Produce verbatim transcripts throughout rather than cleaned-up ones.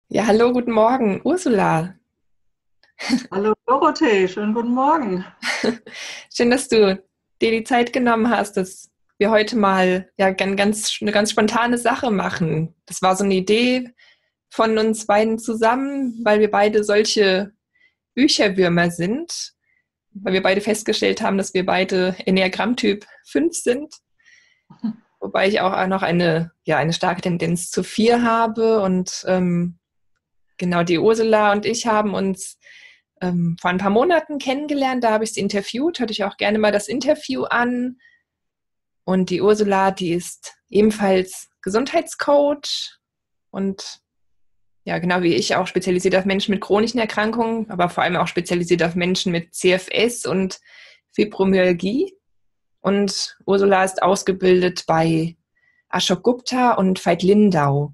Ja, hallo, guten Morgen, Ursula. Hallo Dorothee, schönen guten Morgen. Schön, dass du dir die Zeit genommen hast, dass wir heute mal ja ganz, ganz, eine ganz spontane Sache machen. Das war so eine Idee von uns beiden zusammen, weil wir beide solche Bücherwürmer sind, weil wir beide festgestellt haben, dass wir beide Enneagramm-Typ fünf sind, wobei ich auch noch eine, ja, eine starke Tendenz zu vier habe und ähm, genau, die Ursula und ich haben uns ähm, vor ein paar Monaten kennengelernt. Da habe ich sie interviewt, hörte ich auch gerne mal das Interview an. Und die Ursula, die ist ebenfalls Gesundheitscoach und ja, genau wie ich auch spezialisiert auf Menschen mit chronischen Erkrankungen, aber vor allem auch spezialisiert auf Menschen mit C F S und Fibromyalgie. Und Ursula ist ausgebildet bei Ashok Gupta und Veit Lindau.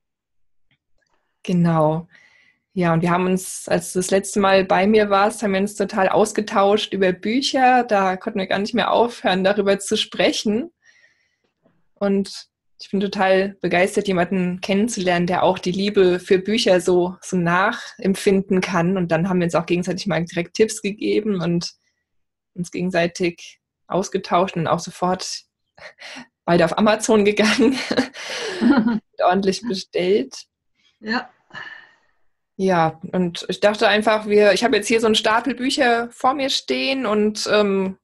Genau. Ja, und wir haben uns, als du das letzte Mal bei mir warst, haben wir uns total ausgetauscht über Bücher. Da konnten wir gar nicht mehr aufhören, darüber zu sprechen. Und ich bin total begeistert, jemanden kennenzulernen, der auch die Liebe für Bücher so, so nachempfinden kann. Und dann haben wir uns auch gegenseitig mal direkt Tipps gegeben und uns gegenseitig ausgetauscht und auch sofort beide auf Amazon gegangen, ordentlich bestellt. Ja, Ja, und ich dachte einfach, wir, ich habe jetzt hier so einen Stapel Bücher vor mir stehen und ähm,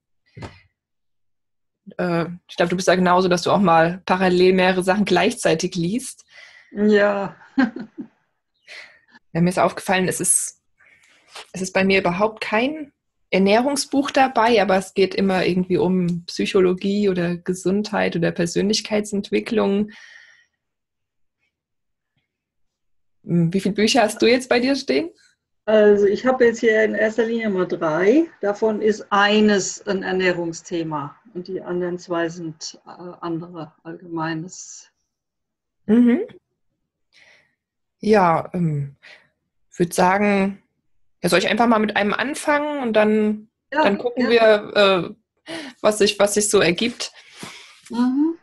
äh, ich glaube, du bist ja genauso, dass du auch mal parallel mehrere Sachen gleichzeitig liest. ja, Ja, mir ist aufgefallen, es ist, es ist bei mir überhaupt kein Ernährungsbuch dabei, aber es geht immer irgendwie um Psychologie oder Gesundheit oder Persönlichkeitsentwicklung. Hm, wie viele Bücher hast du jetzt bei dir stehen? also ich habe jetzt hier in erster Linie mal drei. Davon ist eines ein Ernährungsthema und die anderen zwei sind äh, andere allgemeines. Mhm. Ja, ähm, ich würde sagen, ja, soll ich einfach mal mit einem anfangen und dann, dann Ja, gucken gerne. wir, äh, was sich, was sich so ergibt. Mhm.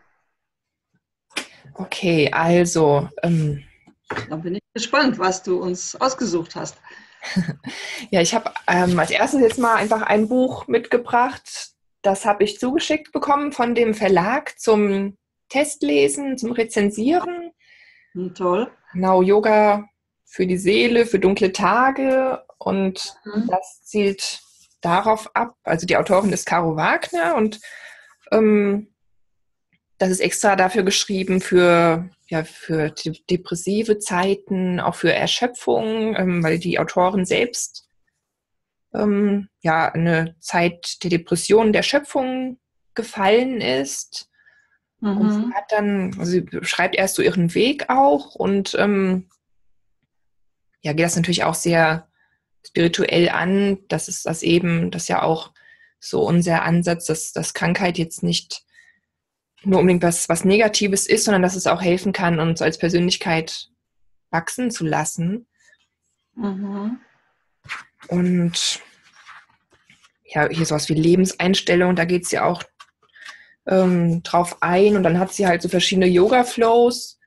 Okay, also, ähm, Dann bin ich gespannt, was du uns ausgesucht hast. ja, ich habe ähm, als erstes jetzt mal einfach ein Buch mitgebracht. Das habe ich zugeschickt bekommen von dem Verlag zum Testlesen, zum Rezensieren. Hm, toll. Genau, Yoga für die Seele, für dunkle Tage. Und Mhm. das zielt darauf ab. Also die Autorin ist Caro Wagner und ähm, das ist extra dafür geschrieben für, ja, für de depressive Zeiten, auch für Erschöpfung, ähm, weil die Autorin selbst ähm, ja eine Zeit der Depression, der Erschöpfung gefallen ist. Und sie Mhm. hat dann, also sie beschreibt erst so ihren Weg auch und ähm, ja, geht das natürlich auch sehr spirituell an. Das ist das eben, das ist ja auch so unser Ansatz, dass, dass Krankheit jetzt nicht nur unbedingt was, was Negatives ist, sondern dass es auch helfen kann, uns als Persönlichkeit wachsen zu lassen. Mhm. Und ja, hier sowas wie Lebenseinstellung, da geht es ja auch ähm, drauf ein. Und dann hat sie halt so verschiedene Yoga-Flows,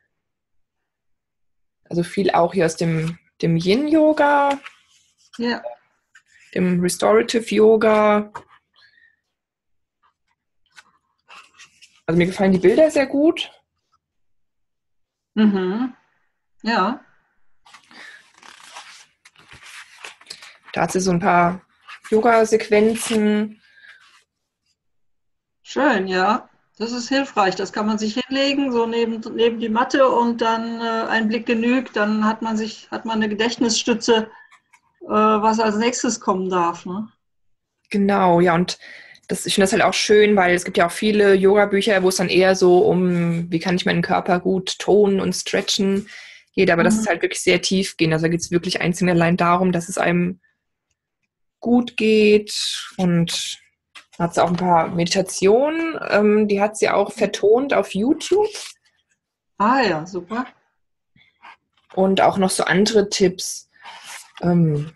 also viel auch hier aus dem, dem Yin-Yoga, Ja. dem Restorative Yoga. Also mir gefallen die Bilder sehr gut. Mhm. Ja. Da hat sie so ein paar Yoga-Sequenzen. Schön, ja. Das ist hilfreich. Das kann man sich hinlegen, so neben, neben die Matte und dann äh, ein Blick genügt. Dann hat man sich, hat man eine Gedächtnisstütze, äh, was als nächstes kommen darf. Ne? Genau, ja, und das, ich finde das halt auch schön, weil es gibt ja auch viele Yoga-Bücher, wo es dann eher so um, wie kann ich meinen Körper gut tonen und stretchen geht, aber das Mhm. ist halt wirklich sehr tiefgehend. Also da geht es wirklich einzig und allein darum, dass es einem gut geht und hat sie auch ein paar Meditationen, ähm, die hat sie auch vertont auf YouTube Ah ja, super. und auch noch so andere Tipps, ähm,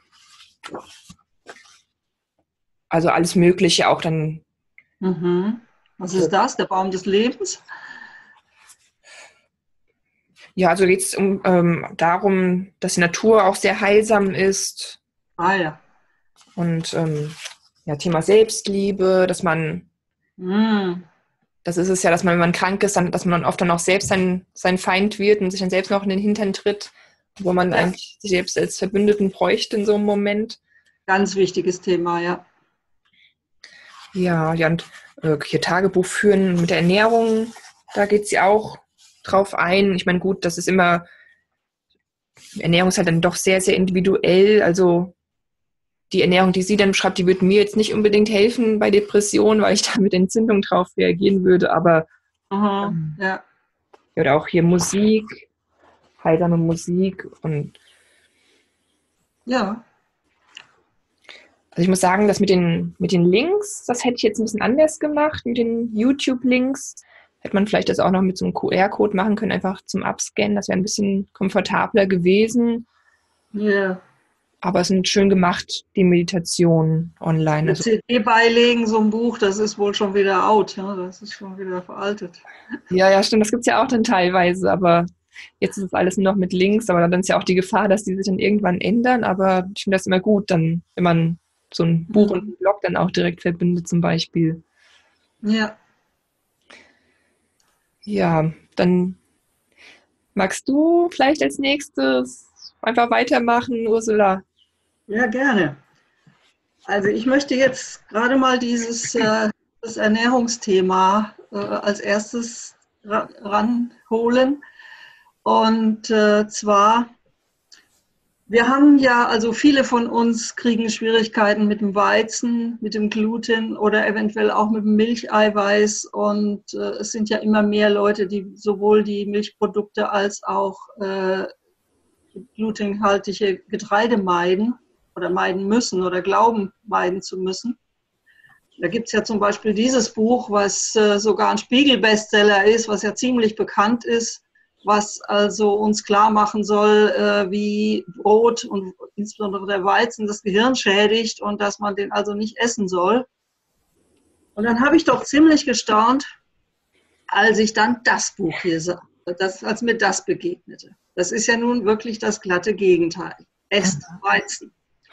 also alles Mögliche, auch dann Mhm. Was ist so, das? Der Baum des Lebens? Ja, also geht es um, ähm, darum, dass die Natur auch sehr heilsam ist. Ah ja. Und ähm, ja, Thema Selbstliebe, dass man, Mm. das ist es ja, dass man, wenn man krank ist, dann, dass man dann oft dann auch selbst sein, sein Feind wird und sich dann selbst noch in den Hintern tritt, wo man Ja, eigentlich sich selbst als Verbündeten bräuchte in so einem Moment. ganz wichtiges Thema, ja. Ja, ja, und äh, hier Tagebuch führen mit der Ernährung, da geht sie auch drauf ein. Ich meine, gut, das ist immer, Ernährung ist halt dann doch sehr, sehr individuell. Also die Ernährung, die sie dann beschreibt, die würde mir jetzt nicht unbedingt helfen bei Depressionen, weil ich da mit Entzündung drauf reagieren würde. Aber Aha, ähm, ja. oder auch hier Musik, heilsame Musik. Und Ja. also ich muss sagen, das mit den, mit den Links, das hätte ich jetzt ein bisschen anders gemacht, mit den YouTube-Links. Hätte man vielleicht das auch noch mit so einem Q R-Code machen können, einfach zum Abscannen. Das wäre ein bisschen komfortabler gewesen. Ja. Aber es sind schön gemacht, die Meditationen online. Eine Also, C D beilegen, so ein Buch, das ist wohl schon wieder out, ja? Das ist schon wieder veraltet. ja, ja, stimmt, das gibt es ja auch dann teilweise, aber jetzt ist es alles nur noch mit Links, aber dann ist ja auch die Gefahr, dass die sich dann irgendwann ändern. Aber ich finde das immer gut, dann, wenn man so ein Buch und einen Blog dann auch direkt verbindet, zum Beispiel. Ja. Ja, dann magst du vielleicht als nächstes einfach weitermachen, Ursula? Ja, gerne. Also ich möchte jetzt gerade mal dieses äh, das Ernährungsthema äh, als erstes ra ranholen. Und äh, zwar, wir haben ja, also viele von uns kriegen Schwierigkeiten mit dem Weizen, mit dem Gluten oder eventuell auch mit dem Milcheiweiß. Und äh, es sind ja immer mehr Leute, die sowohl die Milchprodukte als auch äh, glutenhaltige Getreide meiden oder meiden müssen oder glauben, meiden zu müssen. Da gibt es ja zum Beispiel dieses Buch, was äh, sogar ein Spiegel-Bestseller ist, was ja ziemlich bekannt ist, was also uns klar machen soll, äh, wie Brot und insbesondere der Weizen das Gehirn schädigt und dass man den also nicht essen soll. Und dann habe ich doch ziemlich gestaunt, als ich dann das Buch hier sah, das, als mir das begegnete. Das ist ja nun wirklich das glatte Gegenteil. Esst Weizen.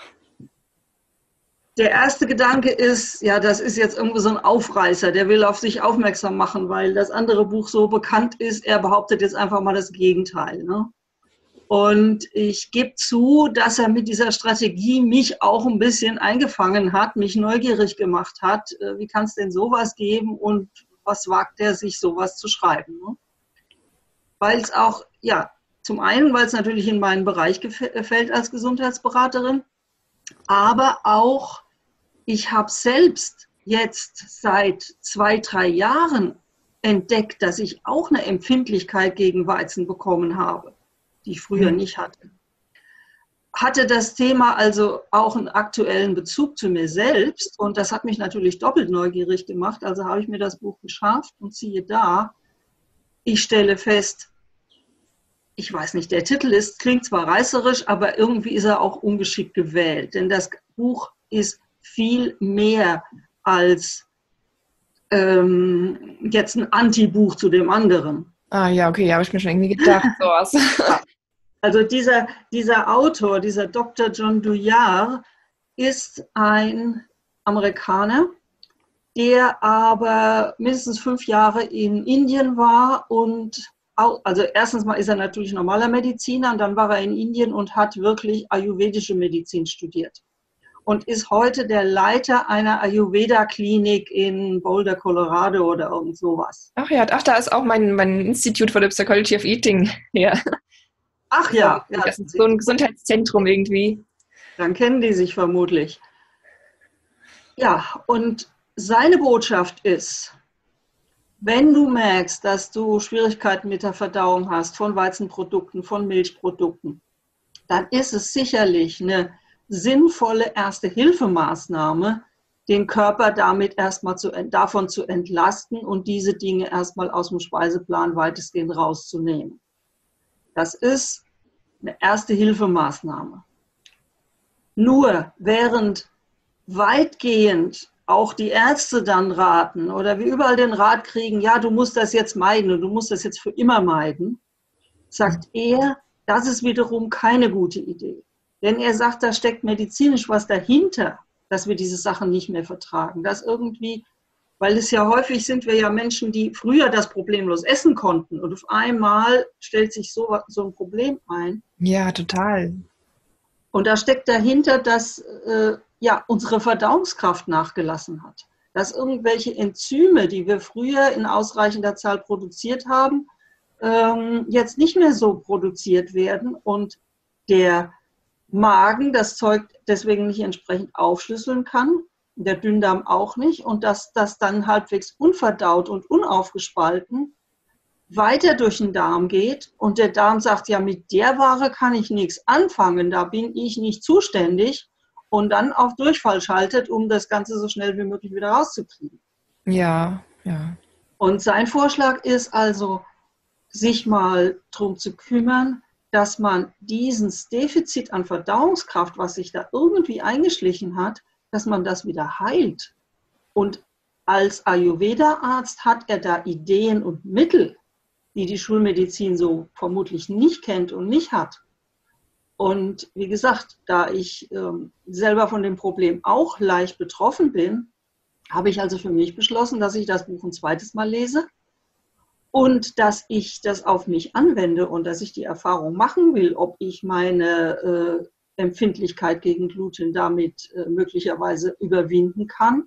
Der erste Gedanke ist, ja, das ist jetzt irgendwie so ein Aufreißer, der will auf sich aufmerksam machen, weil das andere Buch so bekannt ist. Er behauptet jetzt einfach mal das Gegenteil. Ne? Und ich gebe zu, dass er mit dieser Strategie mich auch ein bisschen eingefangen hat, mich neugierig gemacht hat. Wie kann es denn sowas geben und was wagt er sich, sowas zu schreiben? Ne? Weil es auch, ja, zum einen, weil es natürlich in meinen Bereich fällt als Gesundheitsberaterin, aber auch, ich habe selbst jetzt seit zwei, drei Jahren entdeckt, dass ich auch eine Empfindlichkeit gegen Weizen bekommen habe, die ich früher nicht hatte. Hatte das Thema also auch einen aktuellen Bezug zu mir selbst und das hat mich natürlich doppelt neugierig gemacht. Also habe ich mir das Buch geschafft und siehe da, ich stelle fest, ich weiß nicht, der Titel ist, klingt zwar reißerisch, aber irgendwie ist er auch ungeschickt gewählt. Denn das Buch ist viel mehr als ähm, jetzt ein Anti-Buch zu dem anderen. Ah ja, okay, ja, habe ich mir schon irgendwie gedacht. Sowas. Also dieser, dieser Autor, dieser Doktor John Douillard, ist ein Amerikaner, der aber mindestens fünf Jahre in Indien war und also erstens mal ist er natürlich normaler Mediziner und dann war er in Indien und hat wirklich ayurvedische Medizin studiert und ist heute der Leiter einer Ayurveda-Klinik in Boulder, Colorado oder irgend sowas. Ach ja, ach, da ist auch mein, mein Institute for the Psychology of Eating. Ja. Ach ja, ja, das ist so ein Gesundheitszentrum irgendwie. Dann kennen die sich vermutlich. Ja, und seine Botschaft ist, wenn du merkst, dass du Schwierigkeiten mit der Verdauung hast von Weizenprodukten, von Milchprodukten, dann ist es sicherlich eine sinnvolle Erste-Hilfemaßnahme, den Körper damit erstmal zu, davon zu entlasten und diese Dinge erstmal aus dem Speiseplan weitestgehend rauszunehmen. Das ist eine Erste-Hilfemaßnahme. Nur während weitgehend auch die Ärzte dann raten oder wir überall den Rat kriegen, ja, du musst das jetzt meiden und du musst das jetzt für immer meiden, sagt er, das ist wiederum keine gute Idee. Denn er sagt, da steckt medizinisch was dahinter, dass wir diese Sachen nicht mehr vertragen. Dass irgendwie, weil es ja häufig sind wir ja Menschen, die früher das problemlos essen konnten und auf einmal stellt sich so, so ein Problem ein. Ja, total. Und da steckt dahinter, dass äh, ja, unsere Verdauungskraft nachgelassen hat. Dass irgendwelche Enzyme, die wir früher in ausreichender Zahl produziert haben, ähm, jetzt nicht mehr so produziert werden und der Magen das Zeug deswegen nicht entsprechend aufschlüsseln kann, der Dünndarm auch nicht, und dass das dann halbwegs unverdaut und unaufgespalten weiter durch den Darm geht und der Darm sagt, ja, mit der Ware kann ich nichts anfangen, da bin ich nicht zuständig, und dann auf Durchfall schaltet, um das Ganze so schnell wie möglich wieder rauszukriegen. Ja, ja. Und sein Vorschlag ist also, sich mal darum zu kümmern, dass man dieses Defizit an Verdauungskraft, was sich da irgendwie eingeschlichen hat, dass man das wieder heilt. Und als Ayurveda-Arzt hat er da Ideen und Mittel, die die Schulmedizin so vermutlich nicht kennt und nicht hat. Und wie gesagt, da ich ähm, selber von dem Problem auch leicht betroffen bin, habe ich also für mich beschlossen, dass ich das Buch ein zweites Mal lese und dass ich das auf mich anwende und dass ich die Erfahrung machen will, ob ich meine äh, Empfindlichkeit gegen Gluten damit äh, möglicherweise überwinden kann.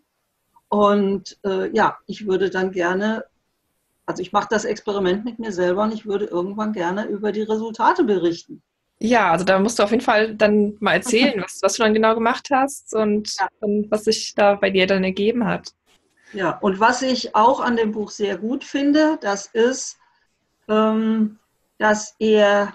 Und äh, ja, ich würde dann gerne, also ich mache das Experiment mit mir selber und ich würde irgendwann gerne über die Resultate berichten. Ja, also da musst du auf jeden Fall dann mal erzählen, was, was du dann genau gemacht hast und, Ja. und was sich da bei dir dann ergeben hat. Ja, und was ich auch an dem Buch sehr gut finde, das ist, ähm, dass er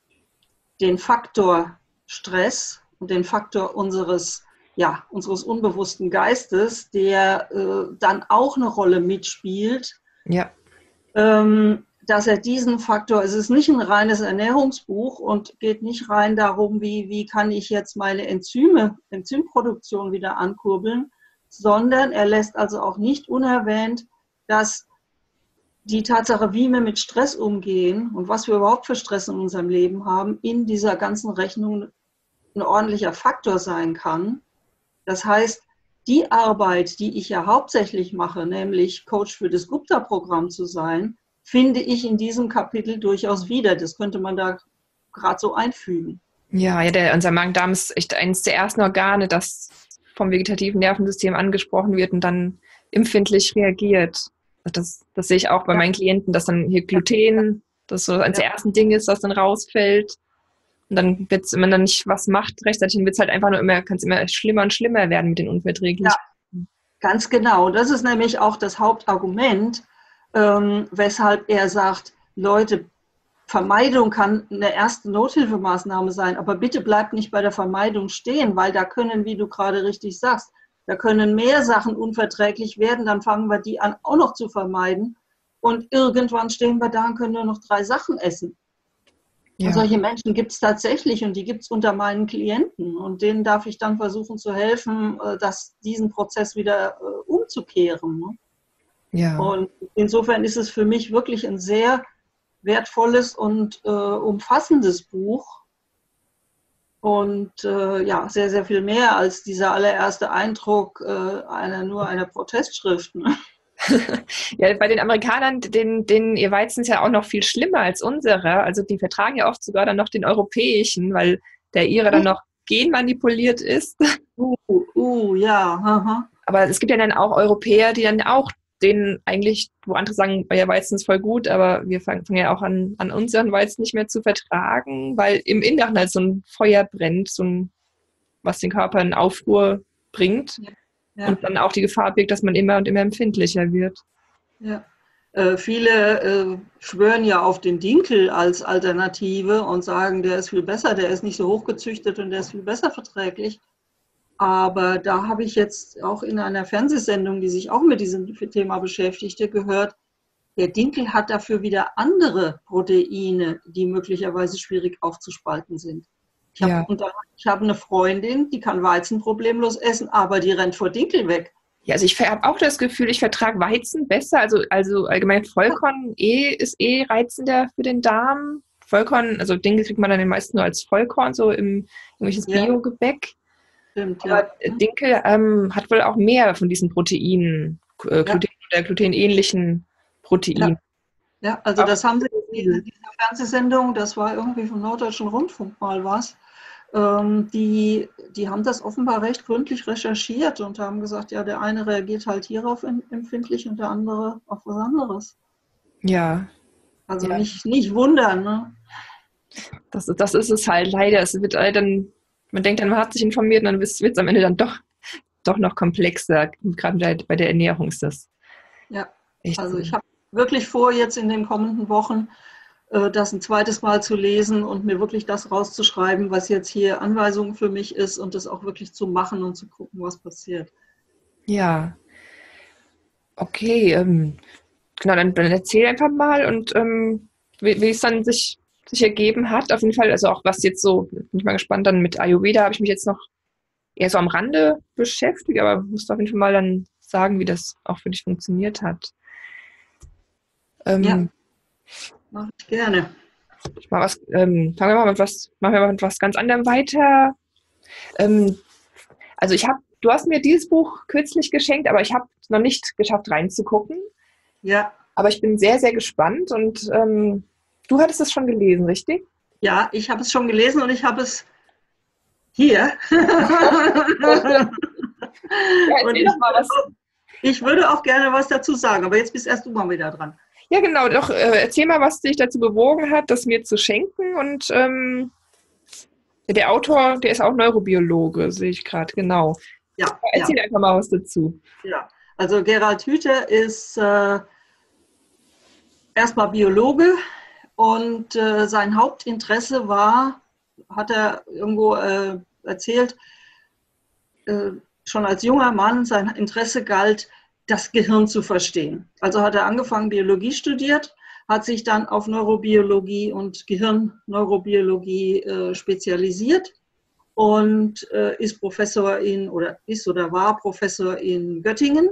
den Faktor Stress und den Faktor unseres, ja, unseres unbewussten Geistes, der äh, dann auch eine Rolle mitspielt, Ja. ähm, dass er diesen Faktor, es ist nicht ein reines Ernährungsbuch und geht nicht rein darum, wie, wie kann ich jetzt meine Enzyme, Enzymproduktion wieder ankurbeln, sondern er lässt also auch nicht unerwähnt, dass die Tatsache, wie wir mit Stress umgehen und was wir überhaupt für Stress in unserem Leben haben, in dieser ganzen Rechnung ein ordentlicher Faktor sein kann. Das heißt, die Arbeit, die ich ja hauptsächlich mache, nämlich Coach für das Gupta-Programm zu sein, finde ich in diesem Kapitel durchaus wieder. Das könnte man da gerade so einfügen. Ja, ja, der, unser Magen-Darm ist echt eines der ersten Organe, das vom vegetativen Nervensystem angesprochen wird und dann empfindlich reagiert. Das, das sehe ich auch bei ja. meinen Klienten, dass dann hier Gluten, das so eines ja. der ersten Dinge ist, das dann rausfällt. Und dann wird es, wenn man dann nicht was macht rechtzeitig, dann wird es halt einfach nur immer, kann es immer schlimmer und schlimmer werden mit den Unverträglichkeiten. Ja, ganz genau. Das ist nämlich auch das Hauptargument, ähm, weshalb er sagt, Leute, Vermeidung kann eine erste Nothilfemaßnahme sein, aber bitte bleibt nicht bei der Vermeidung stehen, weil da können, wie du gerade richtig sagst, da können mehr Sachen unverträglich werden, dann fangen wir die an auch noch zu vermeiden und irgendwann stehen wir da und können nur noch drei Sachen essen. Ja. Und solche Menschen gibt es tatsächlich und die gibt es unter meinen Klienten und denen darf ich dann versuchen zu helfen, dass diesen Prozess wieder umzukehren. Ja. Und insofern ist es für mich wirklich ein sehr wertvolles und äh, umfassendes Buch und äh, ja, sehr, sehr viel mehr als dieser allererste Eindruck äh, einer, nur einer Protestschrift. Ne? Ja, bei den Amerikanern, denen, denen ihr Weizen ist ja auch noch viel schlimmer als unsere. Also die vertragen ja oft sogar dann noch den europäischen, weil der ihre dann noch genmanipuliert ist. Uh, uh ja. Aha. Aber es gibt ja dann auch Europäer, die dann auch denen eigentlich, wo andere sagen, euer Weizen ist voll gut, aber wir fangen, fangen ja auch an, an unseren Weizen nicht mehr zu vertragen, weil im Inneren halt so ein Feuer brennt, so ein, was den Körper in Aufruhr bringt ja. Ja. Und dann auch die Gefahr birgt, dass man immer und immer empfindlicher wird. Ja. Äh, viele äh, schwören ja auf den Dinkel als Alternative und sagen, der ist viel besser, der ist nicht so hochgezüchtet und der ist viel besser verträglich. Aber da habe ich jetzt auch in einer Fernsehsendung, die sich auch mit diesem Thema beschäftigte, gehört, der Dinkel hat dafür wieder andere Proteine, die möglicherweise schwierig aufzuspalten sind. Ich habe ja. hab eine Freundin, die kann Weizen problemlos essen, aber die rennt vor Dinkel weg. Ja, also ich habe auch das Gefühl, ich vertrage Weizen besser, also, also allgemein Vollkorn eh, ist eh reizender für den Darm. Vollkorn, also Dinkel kriegt man dann den meisten nur als Vollkorn, so im irgendwelches Ja. Biogebäck. Stimmt, Aber ja. Dinkel ähm, hat wohl auch mehr von diesen Proteinen, äh, Gluten oder glutenähnlichen Proteinen. Ja, ja, also Auch das haben sie in viel. dieser Fernsehsendung, das war irgendwie vom Norddeutschen Rundfunk mal was, ähm, die, die haben das offenbar recht gründlich recherchiert und haben gesagt, ja, der eine reagiert halt hierauf em- empfindlich und der andere auf was anderes. Ja, Also ja, nicht, nicht wundern, ne? das, das ist es halt leider. Es wird halt dann, man denkt dann, man hat sich informiert und dann wird es am Ende dann doch, doch noch komplexer. Gerade bei bei der Ernährung ist das Ja, echt also so. ich habe wirklich vor, jetzt in den kommenden Wochen äh, das ein zweites Mal zu lesen und mir wirklich das rauszuschreiben, was jetzt hier Anweisungen für mich ist und das auch wirklich zu machen und zu gucken, was passiert. Ja, okay. Ähm, genau, dann, dann erzähl einfach mal und ähm, wie, wie es dann sich, sich ergeben hat. Auf jeden Fall, also auch was jetzt so, bin ich mal gespannt, dann mit Ayurveda habe ich mich jetzt noch eher so am Rande beschäftigt, aber musst auf jeden Fall mal dann sagen, wie das auch für dich funktioniert hat. Ja, Ähm, mache ich gerne. mal was, ähm, fangen wir mal mit was, machen wir mal mit was ganz anderem weiter. Ähm, also ich habe, du hast mir dieses Buch kürzlich geschenkt, aber ich habe es noch nicht geschafft reinzugucken. Ja, Aber ich bin sehr, sehr gespannt und ähm, du hattest es schon gelesen, richtig? ja, ich habe es schon gelesen und ich habe es hier. Ja, Und erzähl ich doch mal würde, was. auch, ich würde auch gerne was dazu sagen, aber jetzt bist erst du mal wieder dran. Ja, genau, doch, äh, erzähl mal, was dich dazu bewogen hat, das mir zu schenken. Und ähm, der Autor, der ist auch Neurobiologe, sehe ich gerade, genau. Ja, ja, Erzähl einfach mal was dazu. ja. Also Gerald Hüther ist äh, erstmal Biologe und äh, sein Hauptinteresse war, hat er irgendwo äh, erzählt, äh, schon als junger Mann sein Interesse galt, das Gehirn zu verstehen. Also hat er angefangen, Biologie studiert, hat sich dann auf Neurobiologie und Gehirnneurobiologie äh, spezialisiert und äh, ist Professor in oder ist oder war Professor in Göttingen.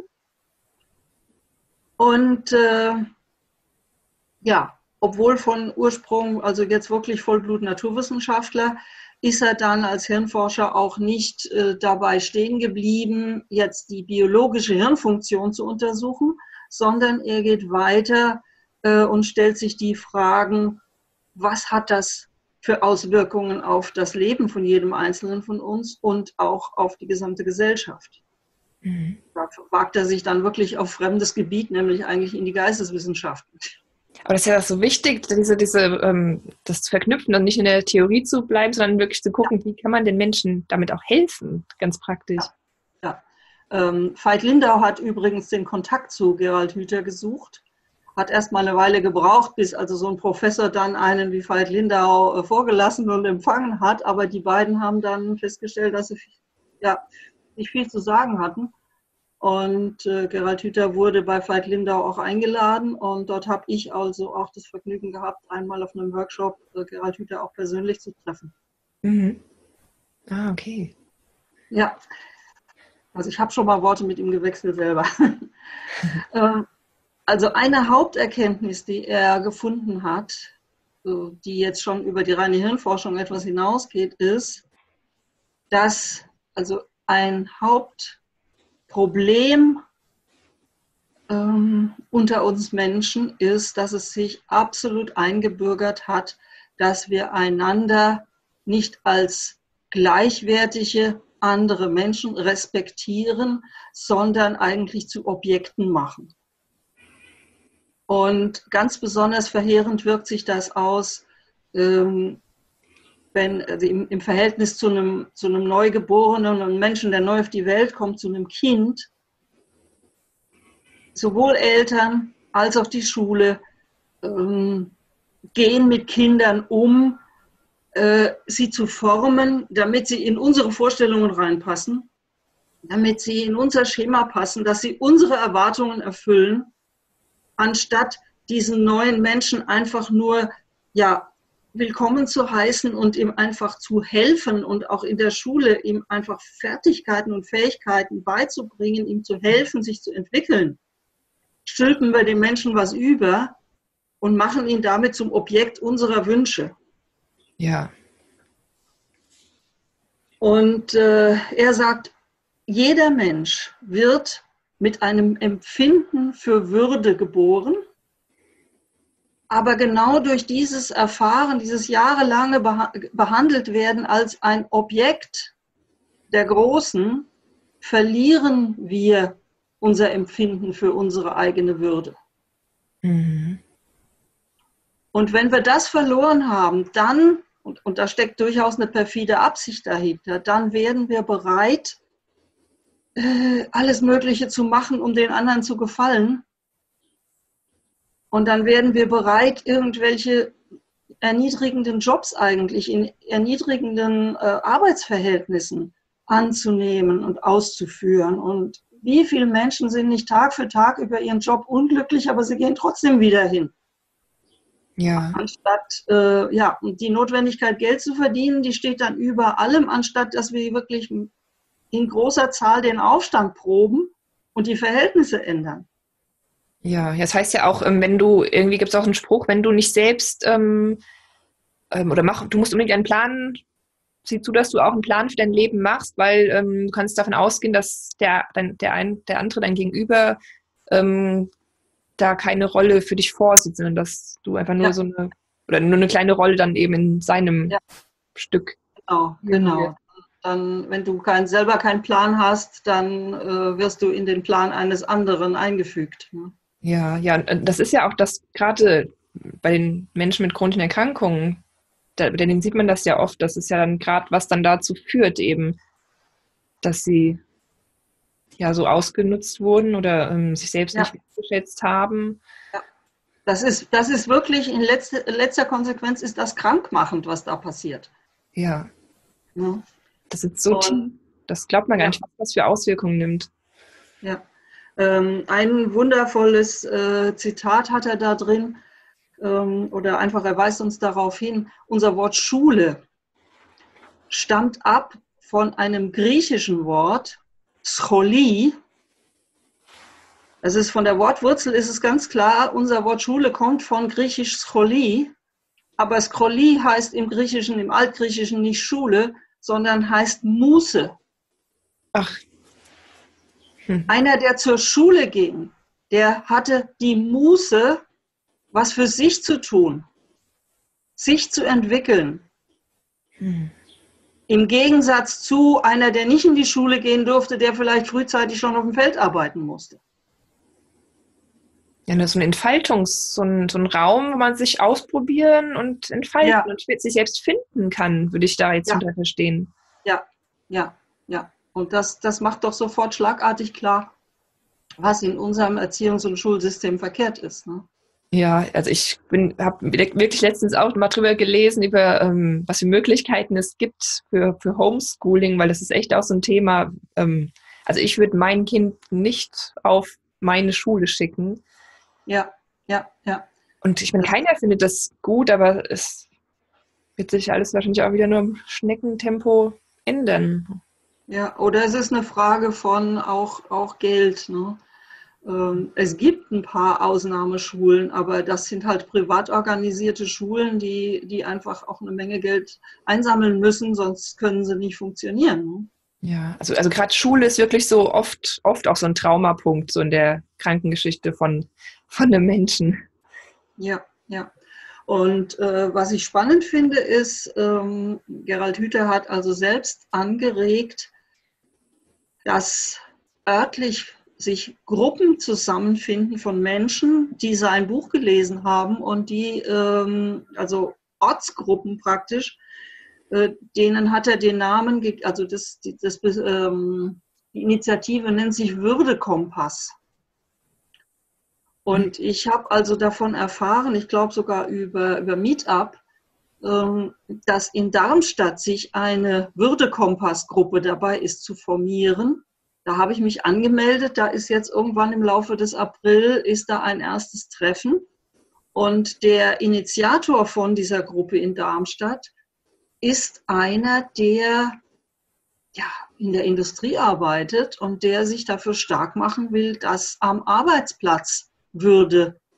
Und äh, ja, obwohl von Ursprung, also jetzt wirklich Vollblut-Naturwissenschaftler, ist er dann als Hirnforscher auch nicht äh, dabei stehen geblieben, jetzt die biologische Hirnfunktion zu untersuchen, sondern er geht weiter äh, und stellt sich die Fragen, was hat das für Auswirkungen auf das Leben von jedem Einzelnen von uns und auch auf die gesamte Gesellschaft. Mhm. Da wagt er sich dann wirklich auf fremdes Gebiet, nämlich eigentlich in die Geisteswissenschaften. Aber das ist ja so wichtig, diese, diese, ähm, das zu verknüpfen und nicht in der Theorie zu bleiben, sondern wirklich zu gucken, wie kann man den Menschen damit auch helfen, ganz praktisch. Ja, ja. Ähm, Veit Lindau hat übrigens den Kontakt zu Gerald Hüther gesucht, hat erst mal eine Weile gebraucht, bis also so ein Professor dann einen wie Veit Lindau äh, vorgelassen und empfangen hat, aber die beiden haben dann festgestellt, dass sie ja, nicht viel zu sagen hatten. Und äh, Gerald Hüther wurde bei Veit Lindau auch eingeladen und dort habe ich also auch das Vergnügen gehabt, einmal auf einem Workshop äh, Gerald Hüther auch persönlich zu treffen. Mhm. Ah, okay. Ja, also ich habe schon mal Worte mit ihm gewechselt selber. Also eine Haupterkenntnis, die er gefunden hat, die jetzt schon über die reine Hirnforschung etwas hinausgeht, ist, dass also ein Hauptproblem ähm, unter uns Menschen ist, dass es sich absolut eingebürgert hat, dass wir einander nicht als gleichwertige andere Menschen respektieren, sondern eigentlich zu Objekten machen. Und ganz besonders verheerend wirkt sich das aus, ähm, wenn, also im, im Verhältnis zu einem, zu einem Neugeborenen und Menschen, der neu auf die Welt kommt, zu einem Kind. Sowohl Eltern als auch die Schule ähm, gehen mit Kindern um, äh, sie zu formen, damit sie in unsere Vorstellungen reinpassen, damit sie in unser Schema passen, dass sie unsere Erwartungen erfüllen, anstatt diesen neuen Menschen einfach nur ja, willkommen zu heißen und ihm einfach zu helfen und auch in der Schule ihm einfach Fertigkeiten und Fähigkeiten beizubringen, ihm zu helfen, sich zu entwickeln. Stülpen wir dem Menschen was über und machen ihn damit zum Objekt unserer Wünsche. Ja. Und äh, er sagt, jeder Mensch wird mit einem Empfinden für Würde geboren, aber genau durch dieses Erfahren, dieses jahrelange beha- behandelt werden als ein Objekt der Großen, verlieren wir unser Empfinden für unsere eigene Würde. Mhm. Und wenn wir das verloren haben, dann, und, und da steckt durchaus eine perfide Absicht dahinter, dann werden wir bereit, äh, alles Mögliche zu machen, um den anderen zu gefallen. Und dann werden wir bereit, irgendwelche erniedrigenden Jobs eigentlich in erniedrigenden äh, Arbeitsverhältnissen anzunehmen und auszuführen. Und wie viele Menschen sind nicht Tag für Tag über ihren Job unglücklich, aber sie gehen trotzdem wieder hin. Ja. Anstatt, äh, ja, und die Notwendigkeit, Geld zu verdienen, die steht dann über allem, anstatt dass wir wirklich in großer Zahl den Aufstand proben und die Verhältnisse ändern. Ja, das heißt ja auch, ähm, wenn du, irgendwie gibt es auch einen Spruch, wenn du nicht selbst ähm, ähm, oder mach, du musst unbedingt einen Plan, sieh zu, dass du auch einen Plan für dein Leben machst, weil ähm, du kannst davon ausgehen, dass der, dein, der, ein, der andere, dein Gegenüber, ähm, da keine Rolle für dich vorsieht, sondern dass du einfach nur Ja. so eine, oder nur eine kleine Rolle dann eben in seinem Ja. Stück. Genau, genau. Dann, wenn du kein, selber keinen Plan hast, dann äh, wirst du in den Plan eines anderen eingefügt. Ne? Ja, ja, und das ist ja auch das, gerade bei den Menschen mit chronischen Erkrankungen, da, bei denen sieht man das ja oft, das ist ja dann gerade, was dann dazu führt eben, dass sie ja so ausgenutzt wurden oder ähm, sich selbst Ja. nicht wertgeschätzt haben. Ja. Das ist, das ist wirklich, in letzter, letzter Konsequenz ist das krankmachend, was da passiert. Ja, Ja. das ist so tief, das glaubt man gar Ja. nicht, was das für Auswirkungen nimmt. Ja. Ähm, ein wundervolles äh, Zitat hat er da drin, ähm, oder einfach er weist uns darauf hin, unser Wort Schule stammt ab von einem griechischen Wort, Scholi. Es ist von der Wortwurzel ist es ganz klar, unser Wort Schule kommt von griechisch Scholi, aber Scholi heißt im Griechischen, im Altgriechischen nicht Schule, sondern heißt Muße. Ach. Hm. Einer, der zur Schule ging, der hatte die Muße, was für sich zu tun, sich zu entwickeln. Hm. Im Gegensatz zu einer, der nicht in die Schule gehen durfte, der vielleicht frühzeitig schon auf dem Feld arbeiten musste. Ja, das ist so ein Entfaltungs-, so ein, so ein Raum, wo man sich ausprobieren und entfalten Ja. und sich selbst finden kann, würde ich da jetzt Ja. hinter verstehen. Ja, ja, ja. Und das, das macht doch sofort schlagartig klar, was in unserem Erziehungs- und Schulsystem verkehrt ist. Ne? Ja, also ich habe wirklich letztens auch mal drüber gelesen, über ähm, was für Möglichkeiten es gibt für, für Homeschooling, weil das ist echt auch so ein Thema. Ähm, also ich würde mein Kind nicht auf meine Schule schicken. Ja, ja, ja. Und ich meine, keiner findet das gut, aber es wird sich alles wahrscheinlich auch wieder nur im Schneckentempo ändern. Ja, oder es ist eine Frage von auch, auch Geld. Ne? Ähm, es gibt ein paar Ausnahmeschulen, aber das sind halt privat organisierte Schulen, die, die einfach auch eine Menge Geld einsammeln müssen, sonst können sie nicht funktionieren. Ne? Ja, also, also gerade Schule ist wirklich so oft, oft auch so ein Traumapunkt, so in der Krankengeschichte von, von einem Menschen. Ja, ja. Und äh, was ich spannend finde, ist, ähm, Gerald Hüther hat also selbst angeregt, dass örtlich sich Gruppen zusammenfinden von Menschen, die sein Buch gelesen haben und die, ähm, also Ortsgruppen praktisch, äh, denen hat er den Namen, also das, das, ähm, die Initiative nennt sich Würdekompass. Und ich habe also davon erfahren, ich glaube sogar über, über Meetup, ähm, dass in Darmstadt sich eine Würdekompass-Gruppe dabei ist zu formieren. Da habe ich mich angemeldet, da ist jetzt irgendwann im Laufe des April ist da ein erstes Treffen. Und der Initiator von dieser Gruppe in Darmstadt ist einer, der ja, in der Industrie arbeitet und der sich dafür stark machen will, dass am Arbeitsplatz Würde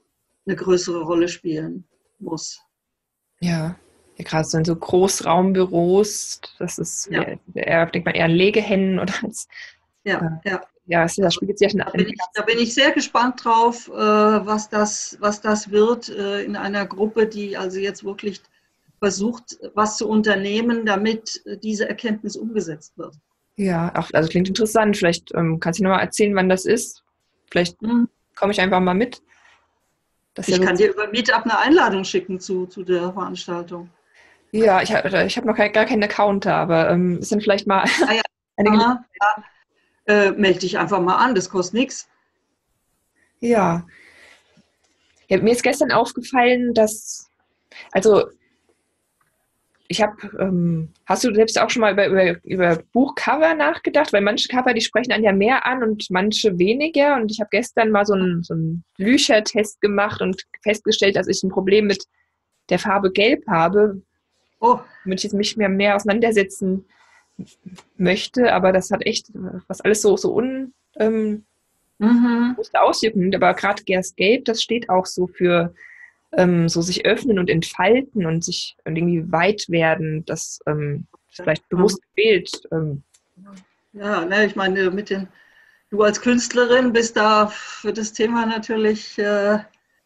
eine größere Rolle spielen muss. Ja, ja gerade so in so Großraumbüros, das ist, Ja, eher, denkt man eher an Legehennen oder als, ja, äh, ja. ja, es, das spiegelt sich ja schon Da in bin ich, da bin ich sehr gespannt drauf, äh, was das, was das wird äh, in einer Gruppe, die also jetzt wirklich versucht, was zu unternehmen, damit äh, diese Erkenntnis umgesetzt wird. Ja, auch, also klingt interessant. Vielleicht ähm, kannst du noch mal erzählen, wann das ist. Vielleicht Hm. komme ich einfach mal mit. Das ist Ich ja, kann so, dir über Meetup eine Einladung schicken zu, zu der Veranstaltung. ja, ich habe ich hab noch kein, gar keinen Account da, aber ähm, ist dann vielleicht mal Ah ja, eine Gelegenheit. aha, ja. Äh, melde dich einfach mal an, das kostet nichts. Ja. Ja, mir ist gestern aufgefallen, dass, also ich habe, ähm, hast du selbst auch schon mal über, über, über Buchcover nachgedacht? Weil manche Cover, die sprechen einen ja mehr an und manche weniger. Und ich habe gestern mal so einen, so einen Blücher-Test gemacht und festgestellt, dass ich ein Problem mit der Farbe Gelb habe, Oh, womit ich jetzt mich mehr, mehr auseinandersetzen möchte. Aber das hat echt, was alles so, so un, ähm, mhm. bewusste Auswirkungen. Aber gerade Gerst Gelb, das steht auch so für ähm, so sich öffnen und entfalten und sich irgendwie weit werden, das ähm, ist vielleicht bewusst gewählt. Ähm. Ja, ne, ich meine, mit den, du als Künstlerin bist da für das Thema natürlich äh,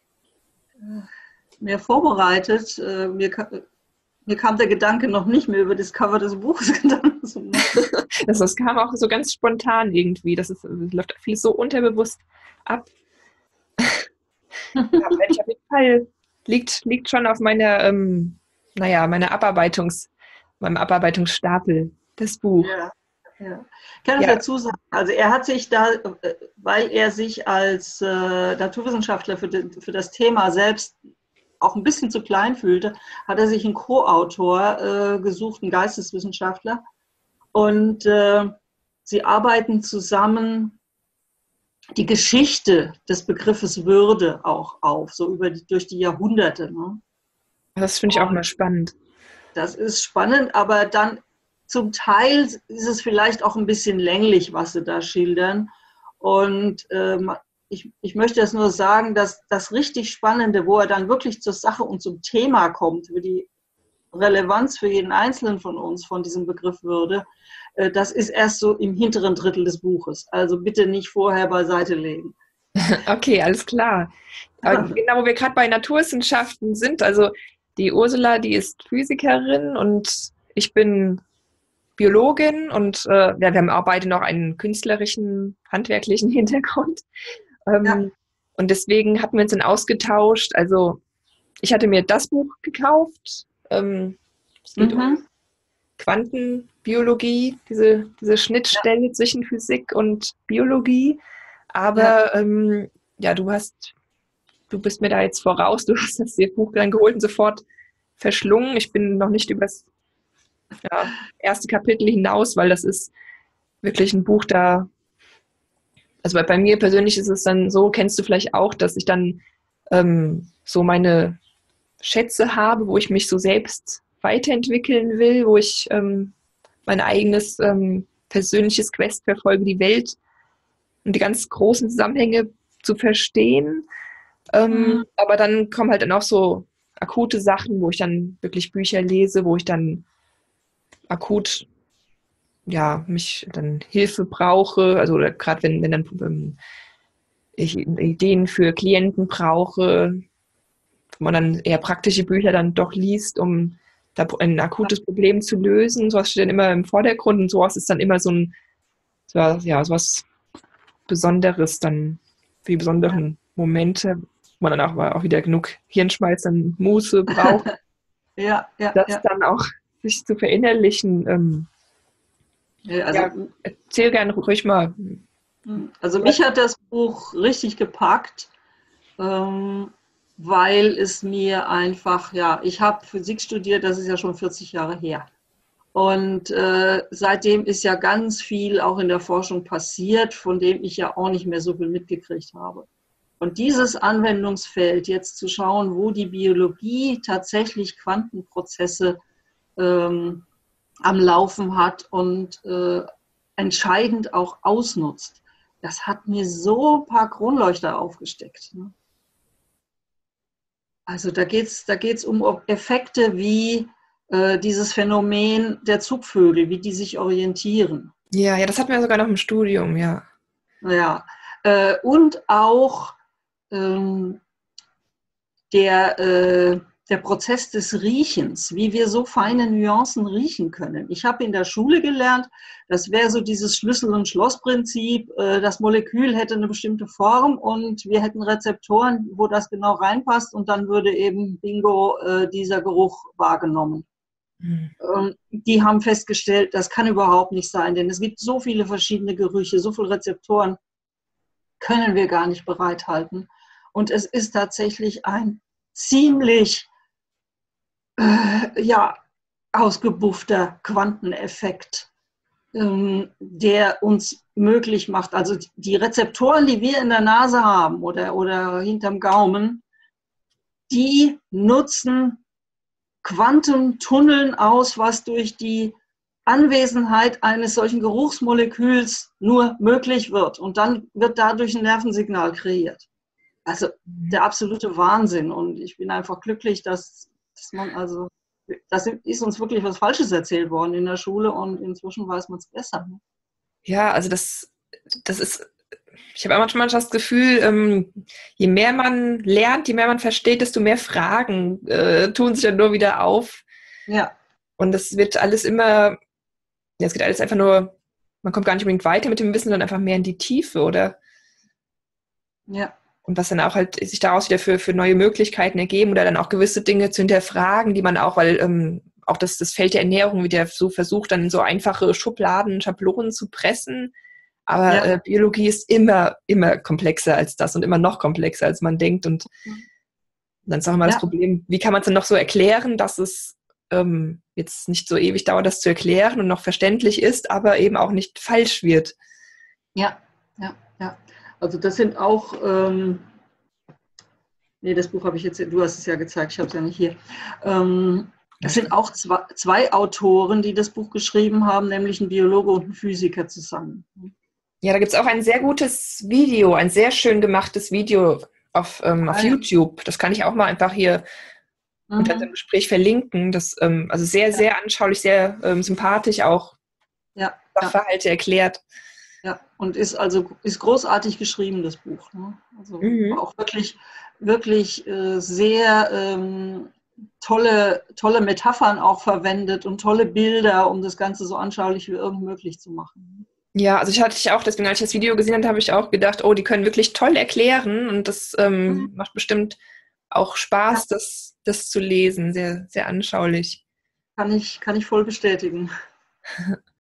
mehr vorbereitet. Äh, mir, mir kam der Gedanke noch nicht mehr über das Cover des Buches Gedanken zu machen. das, das kam auch so ganz spontan irgendwie. Das, ist, das läuft viel so unterbewusst ab. Ja, werde ich auf jeden Fall, liegt, liegt schon auf meiner, ähm, naja, meiner Abarbeitungs, meinem Abarbeitungsstapel, das Buch. Ja, ja. Ich kann es Ja, dazu sagen, also er hat sich da, äh, weil er sich als äh, Naturwissenschaftler für, de, für das Thema selbst auch ein bisschen zu klein fühlte, hat er sich einen Co-Autor äh, gesucht, einen Geisteswissenschaftler. Und äh, sie arbeiten zusammen die Geschichte des Begriffes Würde auch auf, so über die, durch die Jahrhunderte. Ne? das finde ich auch mal spannend. Das ist spannend, aber dann zum Teil ist es vielleicht auch ein bisschen länglich, was sie da schildern. Und ähm, ich, ich möchte jetzt nur sagen, dass das richtig Spannende, wo er dann wirklich zur Sache und zum Thema kommt, für die Relevanz für jeden Einzelnen von uns von diesem Begriff Würde, äh, das ist erst so im hinteren Drittel des Buches. Also bitte nicht vorher beiseite legen. Okay, alles klar. Aber genau, wo wir gerade bei Naturwissenschaften sind, also die Ursula, die ist Physikerin und ich bin Biologin und äh, ja, wir haben auch beide noch einen künstlerischen, handwerklichen Hintergrund. Ja. Ähm, und deswegen hatten wir uns dann ausgetauscht. Also ich hatte mir das Buch gekauft. Ähm, es geht Mhm. um Quantenbiologie, diese, diese Schnittstelle Ja. zwischen Physik und Biologie. Ja. Aber ähm, ja, du hast, du bist mir da jetzt voraus, du hast das Buch dann geholt und sofort verschlungen. Ich bin noch nicht übers ja, erste Kapitel hinaus, weil das ist wirklich ein Buch, da, also bei, bei mir persönlich ist es dann so, kennst du vielleicht auch, dass ich dann ähm, so meine Schätze habe, wo ich mich so selbst weiterentwickeln will, wo ich ähm, mein eigenes ähm, persönliches Quest verfolge, die Welt und die ganz großen Zusammenhänge zu verstehen. Ähm, Mhm. aber dann kommen halt dann auch so akute Sachen, wo ich dann wirklich Bücher lese, wo ich dann akut ja mich dann Hilfe brauche, also gerade wenn, wenn dann ähm, ich Ideen für Klienten brauche, wo man dann eher praktische Bücher dann doch liest, um da ein akutes Problem zu lösen. Sowas steht dann immer im Vordergrund und sowas ist dann immer so ein, so, ja, sowas Besonderes dann für die besonderen Momente, wo man dann auch, auch wieder genug Hirnschmalz, dann Muße braucht, Ja, ja, das ja. dann auch sich zu verinnerlichen. Ähm, Ja, also, ja, erzähl gerne ruhig mal. also mich hat das Buch richtig gepackt, ähm, weil es mir einfach, ja, ich habe Physik studiert, das ist ja schon vierzig Jahre her. Und äh, seitdem ist ja ganz viel auch in der Forschung passiert, von dem ich ja auch nicht mehr so viel mitgekriegt habe. Und dieses Anwendungsfeld, jetzt zu schauen, wo die Biologie tatsächlich Quantenprozesse ähm, am Laufen hat und äh, entscheidend auch ausnutzt, das hat mir so ein paar Kronleuchter aufgesteckt. Ne? Also da geht es da geht's um Effekte wie äh, dieses Phänomen der Zugvögel, wie die sich orientieren. Ja, ja, das hatten wir sogar noch im Studium, ja. Ja. Äh, und auch ähm, der, äh, der Prozess des Riechens, wie wir so feine Nuancen riechen können. Ich habe in der Schule gelernt, das wäre so dieses Schlüssel- und Schloss-Prinzip, äh, das Molekül hätte eine bestimmte Form und wir hätten Rezeptoren, wo das genau reinpasst und dann würde eben bingo äh, dieser Geruch wahrgenommen. Hm. Ähm, die haben festgestellt, das kann überhaupt nicht sein, denn es gibt so viele verschiedene Gerüche, so viele Rezeptoren können wir gar nicht bereithalten. Und es ist tatsächlich ein ziemlich äh, ja, ausgebuffter Quanteneffekt, ähm, der uns möglich macht, also die Rezeptoren, die wir in der Nase haben oder, oder hinterm Gaumen, die nutzen Quantentunneln aus, was durch die Anwesenheit eines solchen Geruchsmoleküls nur möglich wird. Und dann wird dadurch ein Nervensignal kreiert. Also der absolute Wahnsinn. Und ich bin einfach glücklich, dass, dass man also, das ist uns wirklich was Falsches erzählt worden in der Schule und inzwischen weiß man es besser. Ja, also das, das ist, ich habe manchmal das Gefühl, ähm, je mehr man lernt, je mehr man versteht, desto mehr Fragen äh, tun sich dann nur wieder auf. Ja. Und es wird alles immer, ja, es geht alles einfach nur, man kommt gar nicht unbedingt weiter mit dem Wissen, sondern einfach mehr in die Tiefe, oder? Ja. Und was dann auch halt sich daraus wieder für, für neue Möglichkeiten ergeben oder dann auch gewisse Dinge zu hinterfragen, die man auch, weil ähm, auch das, das Feld der Ernährung wieder so versucht, dann in so einfache Schubladen, Schablonen zu pressen. Aber Ja. äh, Biologie ist immer, immer komplexer als das und immer noch komplexer, als man denkt. Und dann ist auch immer das Ja. Problem, wie kann man es denn noch so erklären, dass es ähm, jetzt nicht so ewig dauert, das zu erklären und noch verständlich ist, aber eben auch nicht falsch wird. Ja, ja, ja. Also das sind auch, ähm, nee, das Buch habe ich jetzt, du hast es ja gezeigt, ich habe es ja nicht hier. Ähm, es sind auch zwei, zwei Autoren, die das Buch geschrieben haben, nämlich ein Biologe und ein Physiker zusammen. Ja, da gibt es auch ein sehr gutes Video, ein sehr schön gemachtes Video auf, ähm, auf Ah, ja. YouTube. Das kann ich auch mal einfach hier Mhm. unter dem Gespräch verlinken. Das ähm, also sehr, Ja. sehr anschaulich, sehr ähm, sympathisch auch Ja, Sachverhalte ja. erklärt. Ja, und ist also ist großartig geschrieben, das Buch. Ne? Also Mhm. auch wirklich, wirklich äh, sehr ähm, tolle, tolle Metaphern auch verwendet und tolle Bilder, um das Ganze so anschaulich wie irgend möglich zu machen. Ja, also ich hatte ich auch, deswegen als ich das Video gesehen habe, habe ich auch gedacht, oh, die können wirklich toll erklären und das ähm, Mhm. macht bestimmt auch Ja, Spaß, das, das zu lesen. Sehr, sehr anschaulich. kann ich, kann ich voll bestätigen.